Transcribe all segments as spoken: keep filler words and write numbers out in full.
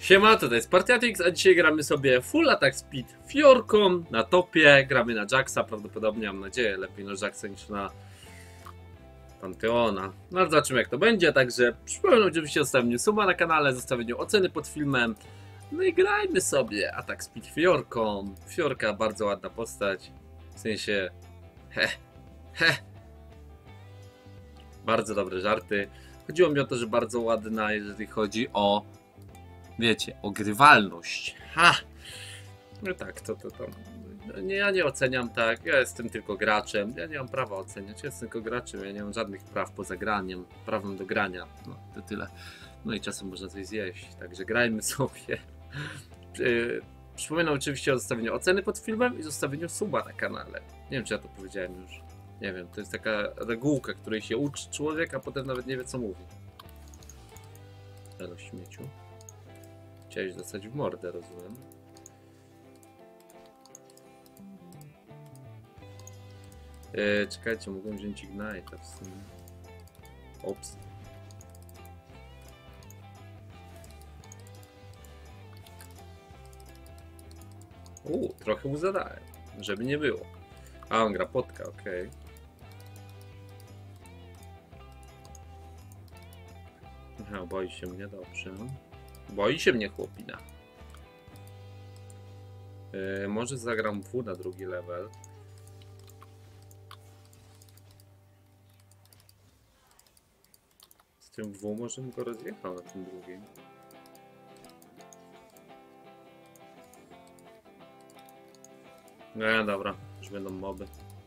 Siema, tutaj jest Partiatix, a dzisiaj gramy sobie Full Attack Speed Fiorką na topie. Gramy na Jacksa, prawdopodobnie, mam nadzieję, lepiej na Jacksa niż na Panteona. No ale zobaczymy jak to będzie, także przypomnę oczywiście o zostawieniu suba na kanale, zostawieniu oceny pod filmem. No i grajmy sobie Attack Speed Fiorką. Fiorka, bardzo ładna postać, w sensie he, he. Bardzo dobre żarty. Chodziło mi o to, że bardzo ładna, jeżeli chodzi o, wiecie, ogrywalność. Ha! No tak, to, to, to. Nie, ja nie oceniam tak, ja jestem tylko graczem. Ja nie mam prawa oceniać, ja jestem tylko graczem, ja nie mam żadnych praw poza graniem, prawem do grania. No, to tyle. No i czasem można coś zjeść, także grajmy sobie. Przypominam oczywiście o zostawieniu oceny pod filmem i zostawieniu suba na kanale. Nie wiem, czy ja to powiedziałem już. Nie wiem, to jest taka regułka, której się uczy człowiek, a potem nawet nie wie co mówi. Elo śmieciu. Chciałeś dostać w mordę, rozumiem. Eee, czekajcie, mogłem wziąć Ignite'a w sumie. Ops. Uuu, trochę mu zadałem, żeby nie było. A, on gra potka, okej. Okay. Aha, boi się mnie, dobrze. Boi się mnie chłopina. Yy, może zagram W na drugi level. Z tym W może bym go rozjechał na tym drugim. No dobra, już będą moby.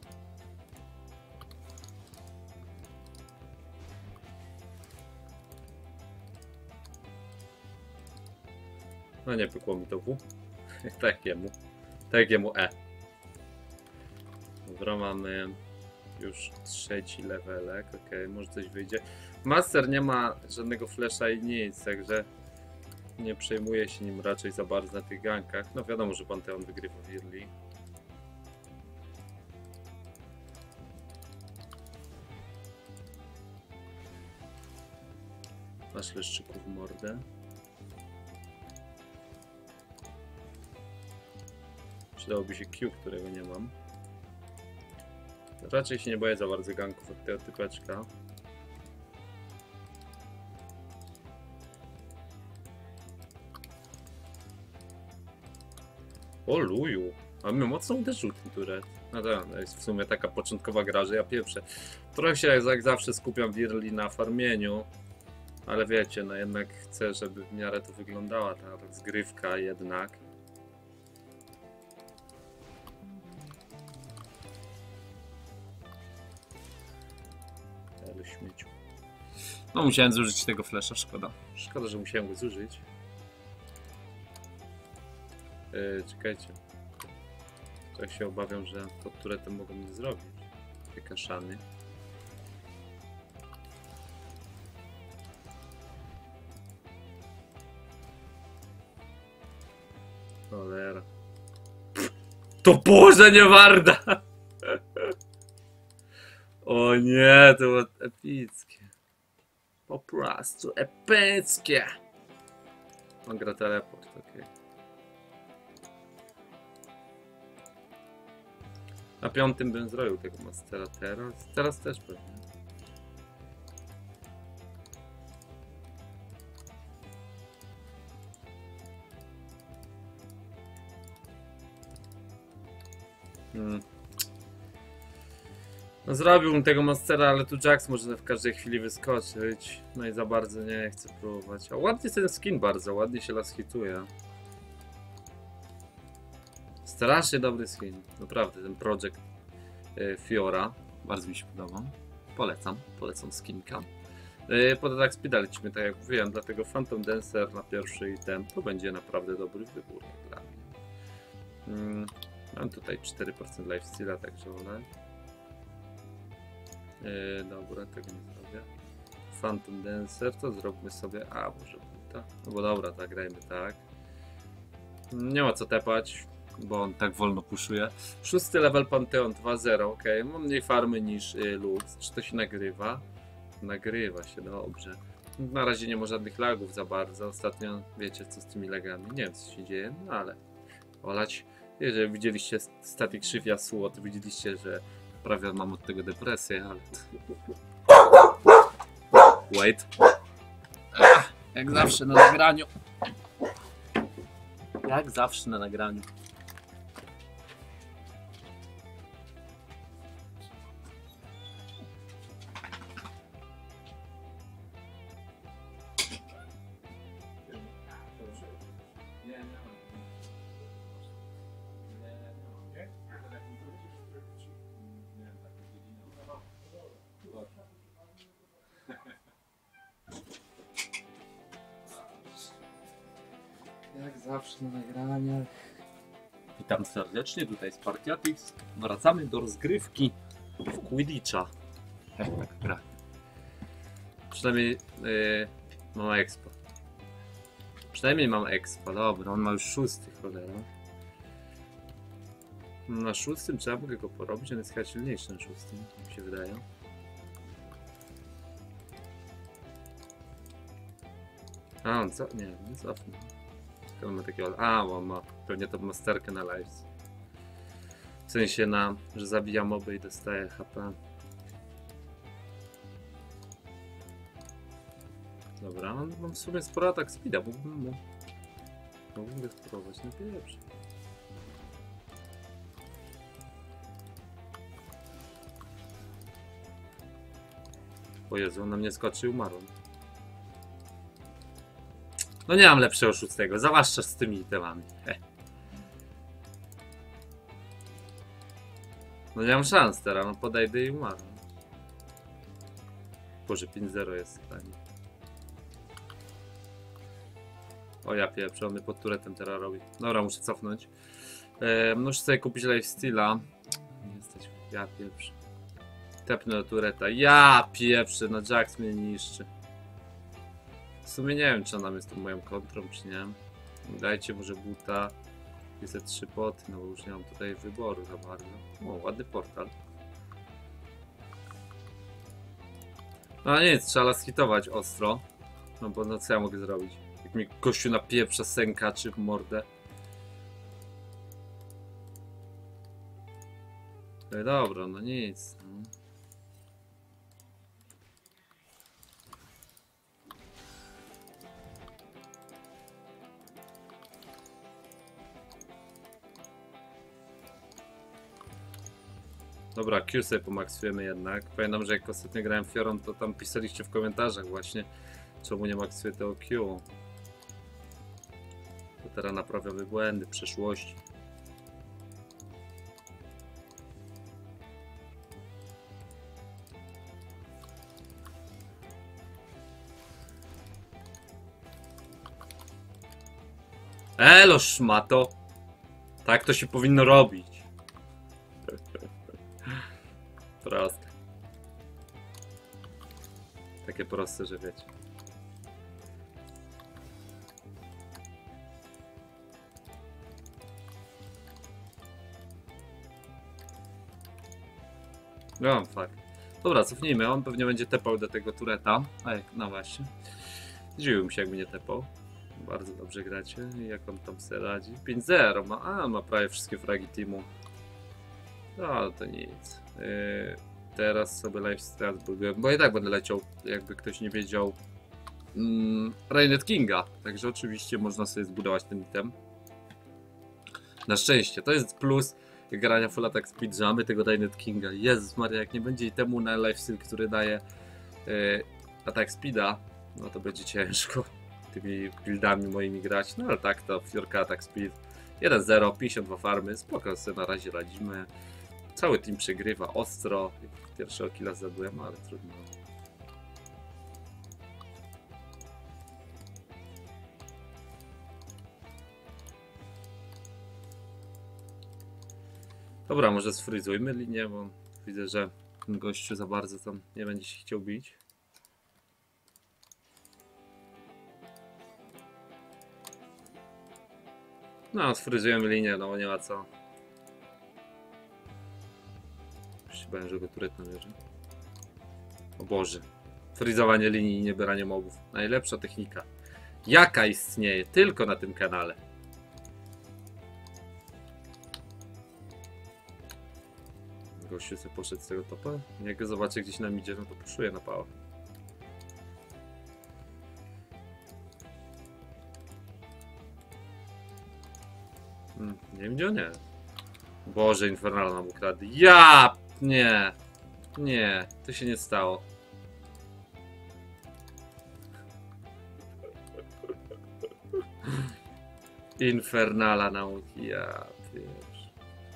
No nie pykło mi to W. Takiemu. Takiemu E. Dobra, mamy już trzeci levelek. Ok, może coś wyjdzie. Master nie ma żadnego flasha i nic, także nie przejmuje się nim raczej za bardzo na tych gankach. No wiadomo, że Panteon wygrywa Wirli. Masz leszczyków w mordę. Przydałoby się Q, którego nie mam. Raczej się nie boję za bardzo ganków od tego typeczka. O luju! A mnie mocno uderzył ten turet. No to jest w sumie taka początkowa gra, że ja pierwsze. Trochę się jak zawsze skupiam w Wirli na farmieniu. Ale wiecie, no jednak chcę, żeby w miarę to wyglądała ta zgrywka jednak. Ale śmieciu. No musiałem zużyć tego flasha, szkoda. Szkoda, że musiałem go zużyć. Yy, czekajcie. Tak się obawiam, że pod turetem mogą mnie zrobić. Te kaszany. Cholera. To Boże nie warda! O nie, to było epickie. Po prostu epickie. On gra teleport, okej. Okay. Na piątym bym zrobił tego Mastera teraz. Teraz też pewnie. Hmm. No zrobiłbym tego Mastera, ale tu Jax może w każdej chwili wyskoczyć. No i za bardzo nie chcę próbować. A ładnie ten skin bardzo, ładnie się las hituje. Strasznie dobry skin. Naprawdę, ten projekt y, Fiora. Bardzo mi się podoba. Polecam, polecam skinka. Y, pod Attack Speed lecimy, tak jak mówiłem, dlatego Phantom Dancer na pierwszy item to będzie naprawdę dobry wybór dla mnie. Mm, mam tutaj cztery procent lifesteala, także wolę. Yy, dobra, tego nie zrobię. Phantom Dancer, to zróbmy sobie. A, może buta. No bo dobra, tak, grajmy tak. Nie ma co tepać, bo on tak wolno puszuje. Szósty level Panteon dwa zero, ok. Mam mniej farmy niż y, Lux. Czy to się nagrywa? Nagrywa się, dobrze. Na razie nie ma żadnych lagów za bardzo. Ostatnio wiecie co z tymi lagami. Nie wiem co się dzieje, no ale olać. Jeżeli widzieliście Static Shift Yasuo, to widzieliście, że prawie mam od tego depresję, ale... Wait. Ach, jak zawsze na nagraniu. Jak zawsze na nagraniu. Jak zawsze na nagraniach. Witam serdecznie, tutaj jest Partiatix. Wracamy do rozgrywki w Quidditcha. Tak gra. Przynajmniej yy, mam expo. Przynajmniej mam expo, dobra, on ma już szósty, cholera. Na szóstym trzeba mogę go porobić, on jest chyba silniejszy na szóstym, mi się wydaje. A, on co? Nie, nie cofnę. On ma takiego... A, on ma pewnie tą masterkę na live. W sensie na, że zabija moby i dostaje H P. Dobra, on mam w sumie sporo atak speeda, mógłbym mu... Mógłbym go spróbować na pierwszy. O Jezu, on na mnie skoczy i umarł. No nie mam lepszego szóstego, zwłaszcza z tymi itemami. Heh. No nie mam szans teraz, no podejdę i umarł. Boże, pięć zero jest w stanie. O ja pieprzę, on pod turetem teraz robi. Dobra, muszę cofnąć. E, muszę sobie kupić lifesteala. Nie stać, ja pieprzę. Tepnę do tureta. Ja pieprzę, no Jax mnie niszczy. W sumie nie wiem, czy ona jest tą moją kontrą, czy nie. Dajcie może buta. Jest trzy poty, no bo już nie mam tutaj wyboru za bardzo. O, ładny portal. No nic, trzeba skitować ostro. No bo no co ja mogę zrobić? Jak mi gościu napieprza sęka czy w mordę. No dobra, no nic. No. Dobra, Q sobie pomaksujemy jednak. Pamiętam, że jak ostatnio grałem Fiorą, to tam pisaliście w komentarzach właśnie, czemu nie maksuję tego Q. To teraz naprawiamy błędy przeszłości. Elo szmato! Tak to się powinno robić. Proste. Takie proste, że wiecie. No, fuck. Dobra, cofnijmy. On pewnie będzie tepał do tego tureta. A jak, no właśnie. Zdziwiłbym się, jakby nie tepał. Bardzo dobrze gracie. Jak on tam sobie radzi? pięć zero ma. A, ma prawie wszystkie fragi teamu. No, to nic. Yy, teraz sobie lifestyle zbuduję, bo i tak będę leciał, jakby ktoś nie wiedział, mm, Rainet Kinga. Także oczywiście można sobie zbudować ten item. Na szczęście, to jest plus grania full attack speedjamy tego Rainet Kinga. Jezus Maria, jak nie będzie itemu na lifestyle, który daje yy, attack speeda, no to będzie ciężko tymi buildami moimi grać. No ale tak, to Fiorka attack speed jeden zero, pięćdziesiąt dwa farmy, spoko sobie na razie radzimy. Cały team przegrywa ostro. Pierwszego killa zdobyłem, ale trudno. Dobra, może sfryzujmy linię, bo widzę, że ten gościu za bardzo tam nie będzie się chciał bić. No, sfryzujemy linię, no bo nie ma co. Już się bałem, że go turet namierzy. O Boże. Frizowanie linii i niebieranie mobów. Najlepsza technika. Jaka istnieje tylko na tym kanale. Gościu sobie poszedł z tego topa. Jak go zobaczę gdzieś nam idzie, no to puszuję na pałę. Hmm, nie wiem gdzie on jest. Boże, Infernal nam ukradł. Ja! Nie! Nie, to się nie stało. Infernala nauki, ja wiesz.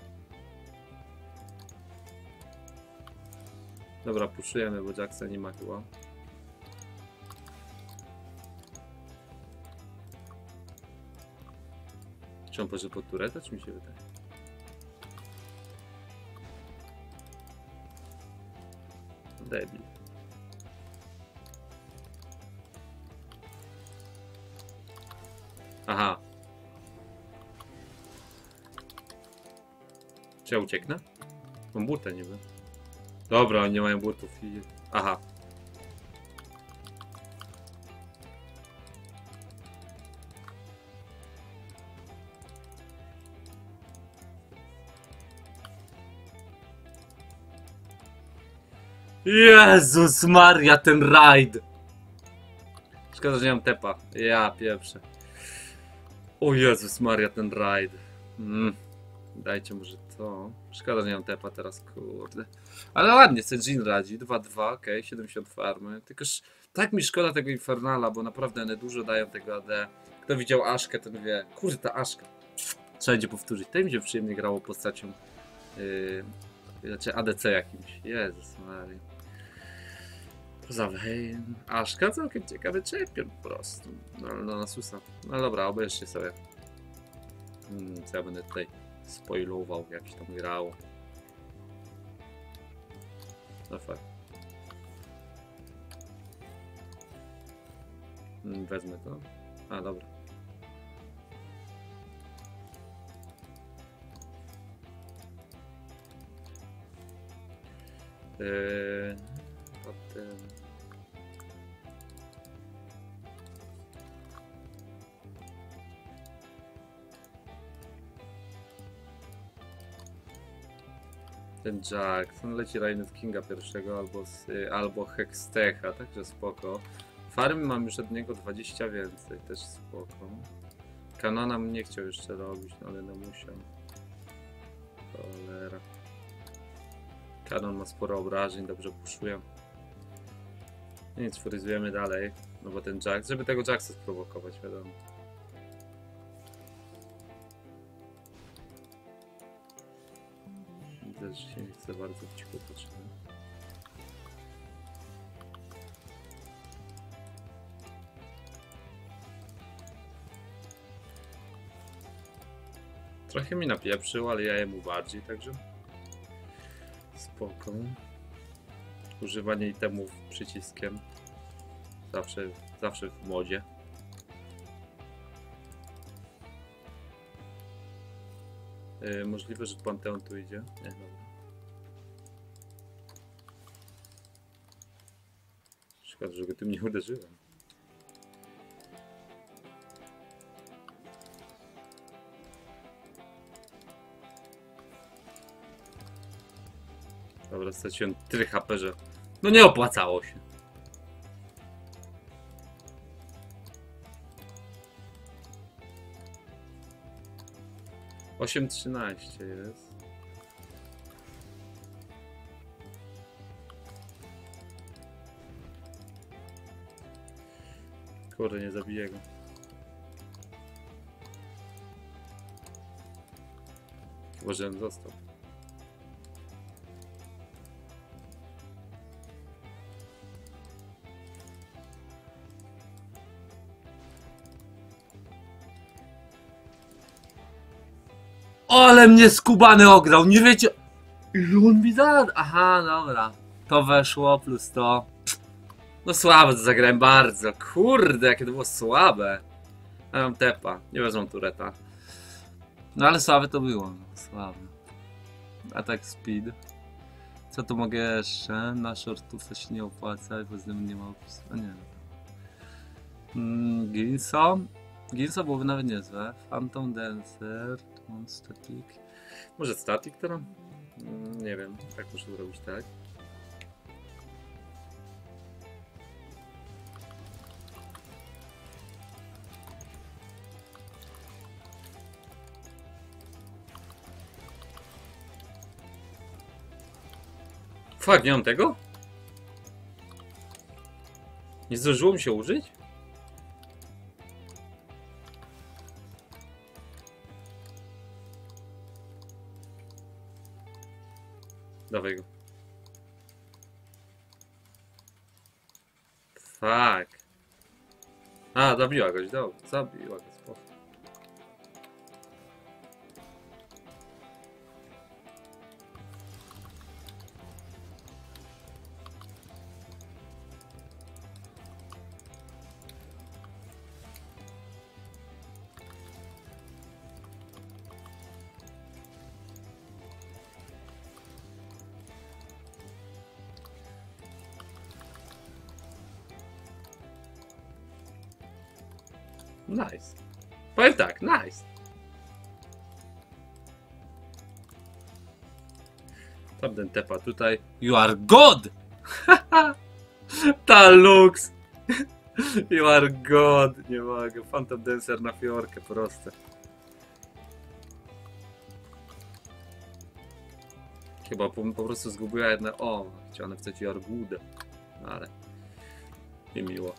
Dobra, puszujemy, bo Jacksa nie ma chyba. Czy on poszedł pod turetę, czy mi się wydaje? Debil. Aha. Czy ja ucieknę? Mam butę niby. Dobra, oni nie mają butów i... Aha. Jezus Maria, ten rajd! Szkoda, że nie mam tepa. Ja pieprzę. O Jezus Maria, ten rajd. Mm. Dajcie może to. Szkoda, że nie mam tepa teraz, kurde. Ale ładnie, Sejin radzi. dwa dwa, ok, siedemdziesiąt farmy. Tylkoż tak mi szkoda tego Infernala, bo naprawdę one dużo dają tego A D. Kto widział Aszkę, ten wie. Kurde, ta Aszka. Trzeba będzie powtórzyć. To mi się przyjemnie grało postacią. Yy, znaczy A D C jakimś. Jezus Maria. Poza Wayne. Aszka całkiem ciekawy champion po prostu. No, no na susa. No dobra, obejrzcie sobie. Hmm, co ja będę tutaj spoilował, jak się tam grało. No fakt. Hmm, wezmę to. A, dobra. Yy, potem... Ten Jackson leci Rainet Kinga pierwszego albo, z, albo Hextecha, także spoko. Farmy mam już od niego dwadzieścia więcej, też spoko. Kanona bym nie chciał jeszcze robić, no ale no musiał. Cholera. Kanon ma sporo obrażeń, dobrze puszuję. Nic, fryzujemy dalej, no bo ten Jax, żeby tego Jacksa sprowokować, wiadomo. Widzę, że się nie chce bardzo być kłopotny. Trochę mi napieprzył, ale ja jemu bardziej, także spoko. Używanie itemów przyciskiem zawsze, zawsze w modzie. Yy, możliwe, że Panteon tu idzie. Nie, dobra. Szkoda, że go tym nie uderzyłem. Dobra, straciłem tyle H P, że no nie opłacało się. osiem trzynaście jest. Kurde, nie zabiję go. Chyba, że on został. Ale mnie skubany ograł, nie wiecie ile on mi zadał. Aha, dobra. To weszło plus to. No słabe to zagrałem bardzo. Kurde, jakie to było słabe. Ja mam tepa, nie wezmę tureta. No ale słabe to było, no, słabe. Atak speed. Co tu mogę jeszcze? Na shortówce się nie opłaca, bo z tym nie ma opisu. A nie. Mm, Ginso. Ginso byłoby nawet niezłe. Phantom Dancer. Mam static. Może static teraz? Mm, nie wiem, jak muszę zrobić tak. Fuck, nie mam tego? Nie zdążyło mi się użyć? Dawaj go. Fuck. A, zabiła goś, dobra, zabiła go, spoko. Nice. Powiem tak, nice. Tamten tepa tutaj. You are God! Ta lux! You are God! Nie mogę. Phantom Dancer na fiorkę, proste. Chyba po, po prostu zgubiła jedna. O, chciałem wstać You are Good. Ale. Nie miło.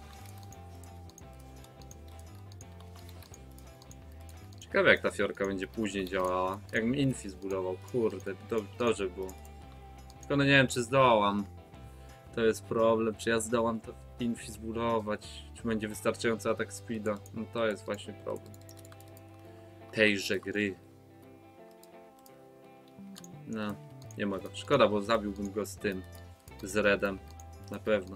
Ciekawe jak ta fiorka będzie później działała. Jak mi Infi zbudował. Kurde, to dobrze było. Tylko no nie wiem czy zdołam. To jest problem. Czy ja zdołam to Infi zbudować? Czy będzie wystarczający atak speeda? No to jest właśnie problem tejże gry. No, nie ma go. Szkoda, bo zabiłbym go z tym. Z Redem. Na pewno.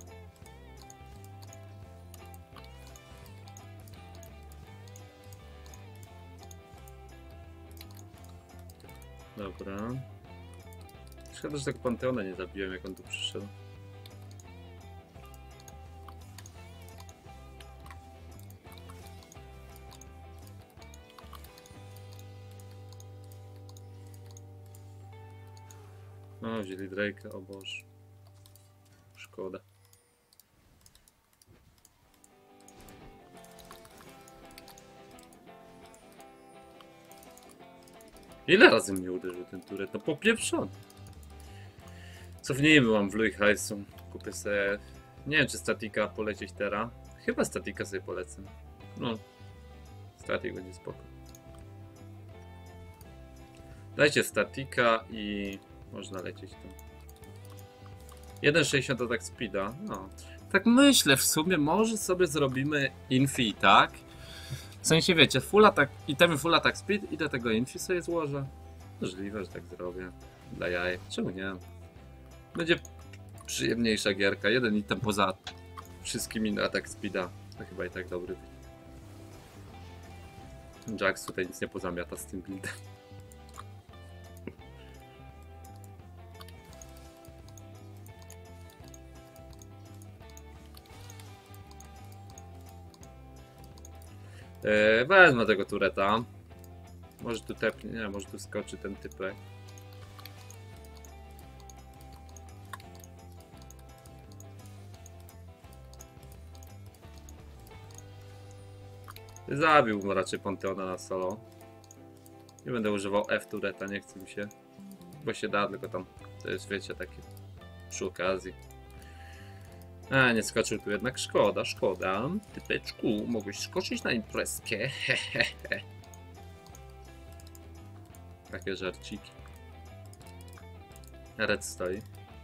Dobra. Szkoda, że tego Panteona nie zabiłem, jak on tu przyszedł. No, wzięli Drake'a, o Boże. Szkoda. Ile razy mnie uderzył ten turet? No popieprzony. Cofnijmy, mam w Louis hajsu. Kupię sobie... Nie wiem czy statika polecieć teraz. Chyba statika sobie polecę. No. Statik będzie spoko. Dajcie statika i... można lecieć tu. jeden sześćdziesiąt atak speeda. No. Tak myślę, w sumie może sobie zrobimy Infi, tak? W sensie wiecie, full attack, itemy full attack speed i do tego Infi sobie złożę. Możliwe, że tak zrobię. Dla jaj. Czemu nie? Będzie przyjemniejsza gierka. Jeden item poza wszystkimi na atak speeda. To chyba i tak dobry. Jax tutaj nic nie pozamiata z tym buildem. Eee, wezmę tego tureta. Może tu tepnie, nie, może tu skoczy ten typek. Zabiłbym raczej Panteona na solo. Nie będę używał F tureta, nie chce mi się. Bo się da, tylko tam to jest, wiecie, takie przy okazji. A, nie skoczył tu jednak, szkoda, szkoda. Typeczku, mogłeś skoczyć na imprezkę. Hehehe. Takie żarciki. Red stoi.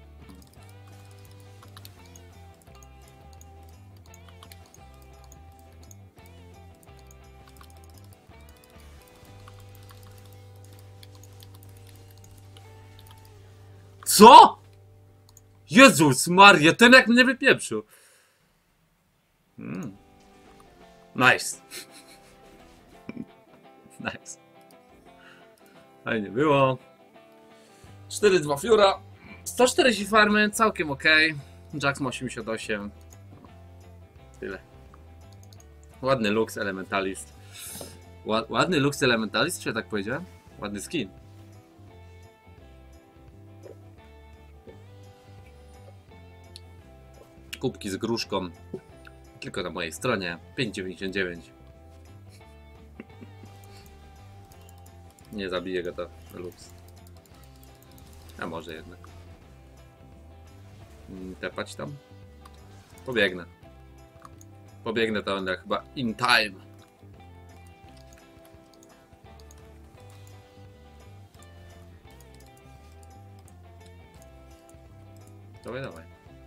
Co? Jezus Maria, ten jak mnie wypieprzył. Mm. Nice. Nice. Fajnie było. cztery dwa fiora. sto czterdzieści farmy, całkiem ok. Jax ma osiemdziesiąt osiem. Tyle. Ładny Lux Elementalist. Ład, ładny Lux Elementalist, czy ja tak powiedziałem? Ładny skin. Kubki z gruszką. Tylko na mojej stronie. pięć dziewięćdziesiąt dziewięć. Nie zabije go to Lux. A może jednak. Tepać tam? Pobiegnę. Pobiegnę to będę chyba in time. Dawaj, dawaj.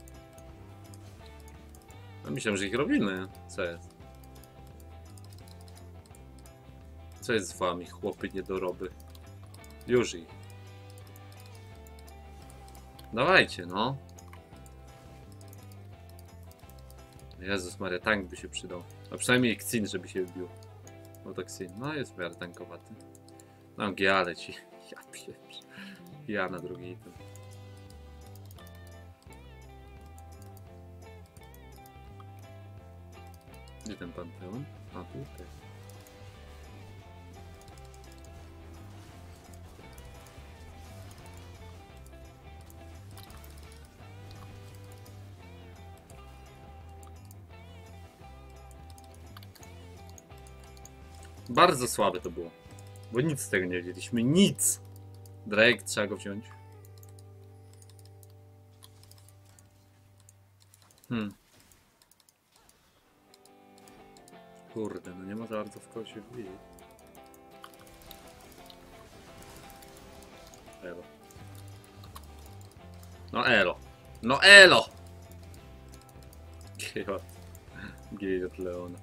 No myślałem, że ich robimy. Co jest? Co jest z wami, chłopy niedoroby? Już ich. Dawajcie, no. Jezus Maria, tank by się przydał. A przynajmniej Xin, żeby się wbił. No to Xin, no jest w miarę tankowaty. No G A leci. Ja pieprz. Ja na drugi item. Gdzie ten Panteon? A tutaj. Bardzo słabe to było. Bo nic z tego nie wiedzieliśmy. Nic! Drake, trzeba go wziąć. Hmm. Kurde, no nie ma za bardzo w kogo się wbić. Elo. No elo. No elo! Giot. Giot Leona.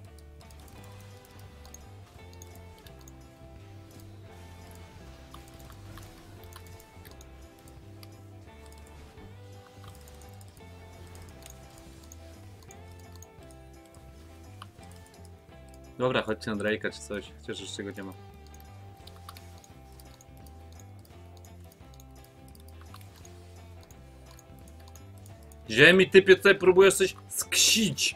Dobra, chodźcie na Drake'a czy coś, chociaż jeszcze go nie ma. Ziemi, typie, tutaj próbujesz coś sksić.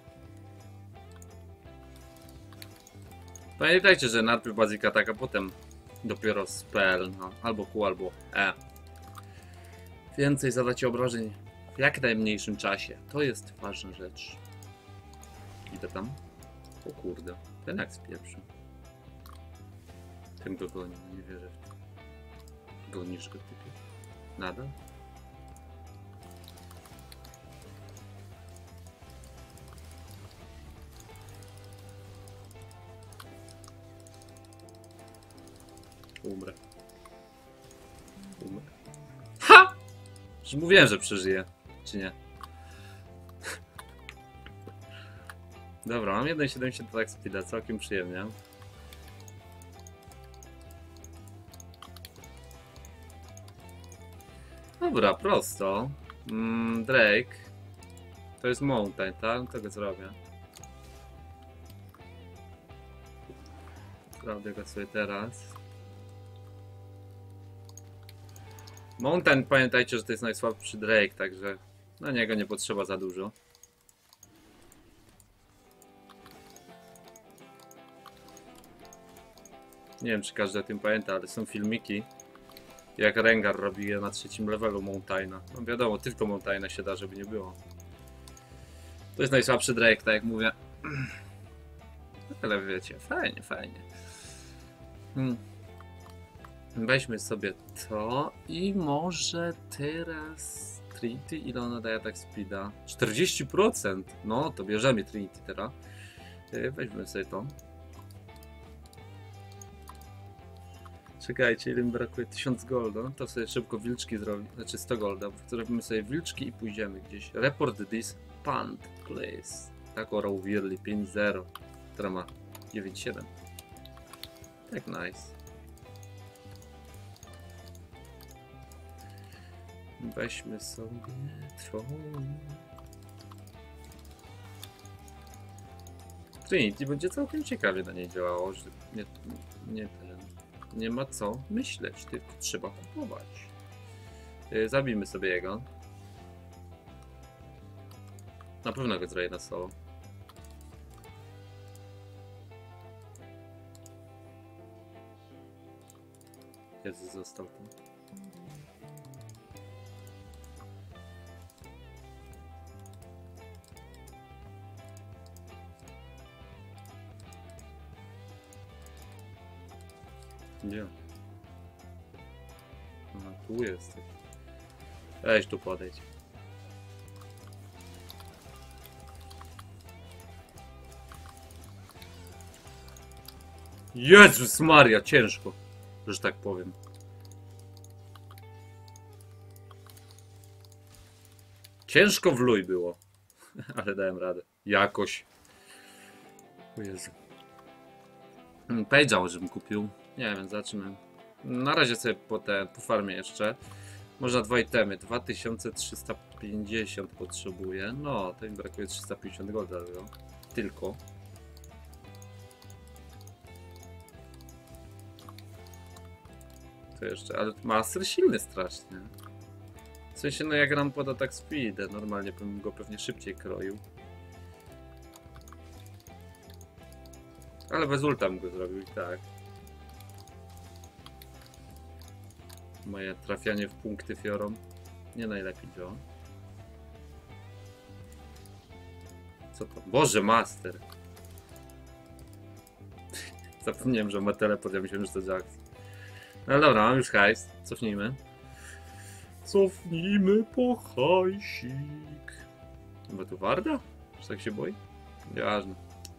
Pamiętajcie, że najpierw basic attack, a potem dopiero spell, no, albo Q, albo E. Więcej zadacie obrażeń w jak najmniejszym czasie. To jest ważna rzecz. Idę tam. O kurde, ten jak spieprzył. Ten go goni, nie wierzę w to. Gonisz go, typie? Nadal? Umrę. Umrę. Ha! Już mówiłem, że przeżyję. Czy nie? Dobra, mam jeden przecinek siedem tak speeda, całkiem przyjemnie. Dobra, prosto. Mm, Drake. To jest Mountain, tak? Tego zrobię. Zrobię go sobie teraz. Mountain, pamiętajcie, że to jest najsłabszy Drake, także na niego nie potrzeba za dużo. Nie wiem, czy każdy o tym pamięta, ale są filmiki, jak Rengar robi je na trzecim levelu Mountaina. No wiadomo, tylko Mountaina się da, żeby nie było. To jest najsłabszy Drake, tak jak mówię. Ale wiecie, fajnie, fajnie. Hmm. Weźmy sobie to i może teraz Trinity, ile ona daje tak speeda? czterdzieści procent! No to bierzemy Trinity teraz. Weźmy sobie to. Czekajcie, ile mi brakuje? tysiąc golda. To sobie szybko wilczki zrobię, znaczy sto golda. Zrobimy sobie wilczki i pójdziemy gdzieś. Report this pant, please. Tak, Orał Wirli pięć zero, która ma dziewięć siedem. Tak, nice. Weźmy sobie tron. Trinity będzie całkiem ciekawie na niej działało, że nie, nie ten. Nie ma co myśleć, tylko trzeba kupować. Yy, zabijmy sobie jego. Na pewno go zrobię na solo. Jezu, został tam. Nie. Aha, tu jesteś. Weź tu podejdź. Jezus Maria, ciężko, że tak powiem. Ciężko w luj było, ale dałem radę. Jakoś. O Jezu. Page'a żebym kupił. Nie wiem, zacznę. Na razie sobie po te, po farmie jeszcze. Można dwa itemy. dwa tysiące trzysta pięćdziesiąt potrzebuję. No, to mi brakuje trzysta pięćdziesiąt golda. Tylko. To jeszcze, ale Master silny strasznie. W sensie, no jak gram pod attack speed, normalnie bym go pewnie szybciej kroił. Ale bez ulta bym go zrobił i tak. Moje trafianie w punkty fiorą nie najlepiej działa. Co to? Boże, Master! Zapomniałem, że ma teleport, ja myślałem, że to Jax. No dobra, mam już hajs. Cofnijmy. Cofnijmy po hajsik. Chyba tu Warda? Czy tak się boi? Nieważne.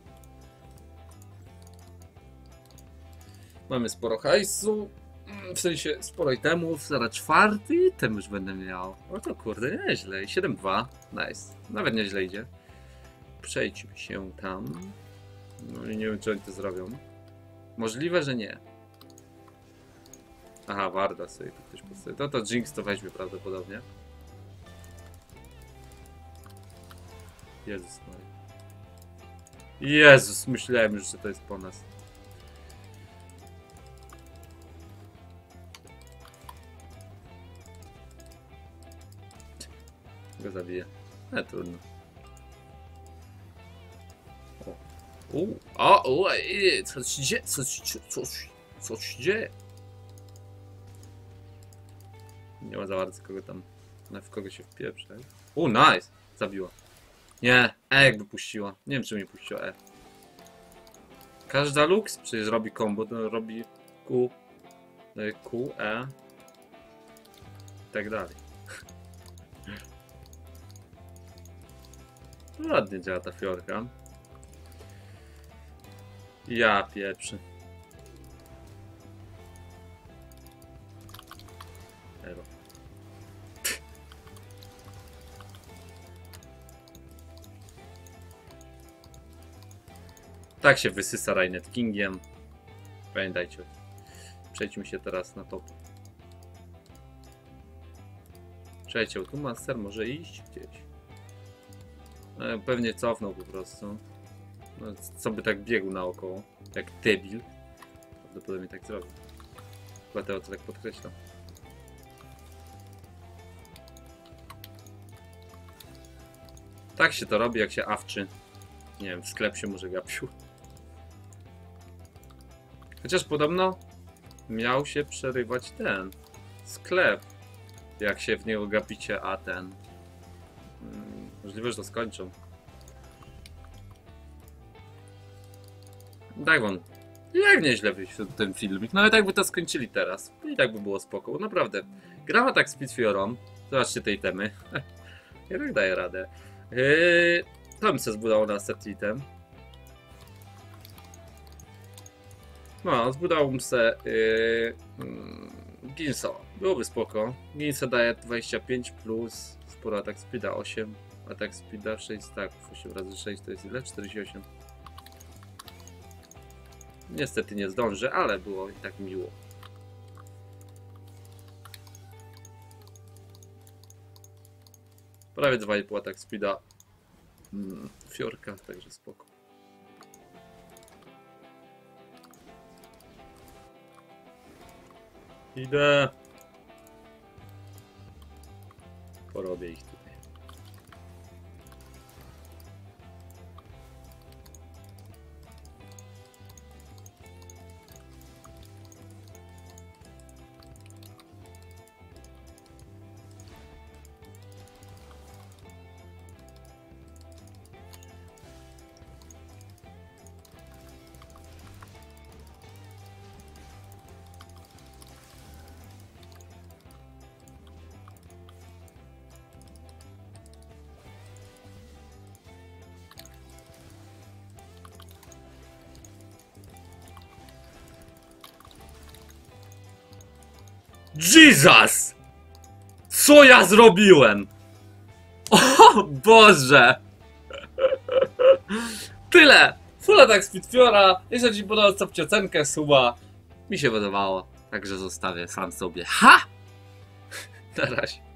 Mamy sporo hajsu. W sensie sporo itemów. Zaraz czwarty item już będę miał. O to kurde, nieźle. siedem dwa. Nice. Nawet nieźle idzie. Przejdźmy się tam. No i nie wiem, czy oni to zrobią. Możliwe, że nie. Aha, Warda sobie tu ktoś postawi. To to Jinx to weźmie prawdopodobnie. Jezus Maria. Jezus, myślałem już, że to jest po nas. Go zabiję. Ale trudno. O, u, o, o, ej, co się dzieje? Co się, co, co się dzieje? Nie ma za bardzo kogo tam, w kogo się wpieprze. O, nice! Zabiła. Nie, E jakby puściła. Nie wiem, czy mnie puściła E. Każda Lux przecież robi combo, to robi Q, Q, E i tak dalej. Ładnie działa ta fiorka. Ja pieprzy. Elo. Tak się wysysa Rainet Kingiem. Pamiętajcie. Przejdźmy się teraz na top. Przeciął. Tu Master może iść gdzieś. No, pewnie cofnął po prostu. No, co by tak biegł naokoło. Jak debil. Prawdopodobnie tak zrobił. Dlatego to tak podkreślam. Tak się to robi, jak się awczy. Nie wiem, w sklep się może gapił. Chociaż podobno miał się przerywać ten sklep. Jak się w niego gapicie, a ten... Hmm, możliwe, że to skończą. Tak wam. Jak nieźle wyszedł ten filmik. Nawet jakby to skończyli teraz. I tak by było spoko. Bo naprawdę. Grama tak z Pitfiorą. Zobaczcie tej temy. Jednak daje radę. Yy, to bym sobie zbudował na ostatni item. No, zbudowałbym se yy, yy, Ginsa. Byłoby spoko. Ginsa daje dwadzieścia pięć plus sporo atak speeda osiem. Atak speeda sześć staków. osiem razy sześć to jest ile? czterdzieści osiem. Niestety nie zdążę, ale było i tak miło. Prawie dwa i pół atak speeda mm, fiorka, także spoko. Idę. porobię ich tutaj. Jesus! Co ja zrobiłem? O Boże! Tyle! Full attack Spitfiora. Jeżeli ci podoba, stawcie ocenkę, suba. Mi się podobało, także zostawię sam sobie. Ha! Na razie.